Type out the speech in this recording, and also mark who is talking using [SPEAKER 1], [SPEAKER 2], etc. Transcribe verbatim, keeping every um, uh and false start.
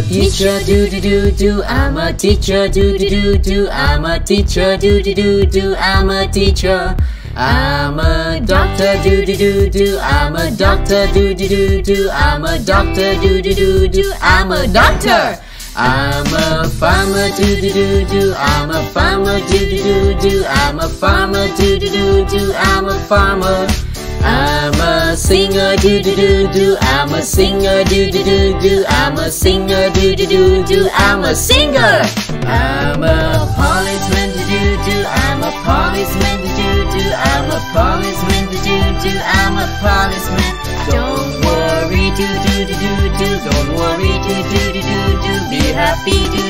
[SPEAKER 1] teacher, do do do do. I'm a teacher, do do do do. I'm a teacher, do do do do. I'm a teacher. I'm a doctor, do do do do. I'm a doctor, do do do do. I'm a doctor, do do do do. I'm a doctor. I'm a farmer, do do do do. I'm a farmer, do do do do. I'm a farmer, do do do do. I'm a farmer. I'm a singer, do do do do. I'm a singer, do do do do. I'm a singer, do do do do. I'm a singer. I'm a policeman, do do do. I'm a policeman, do do do. I'm a policeman, do do do. I'm a policeman. Don't worry, do do do do do. Don't worry, do do do do do. Be happy, do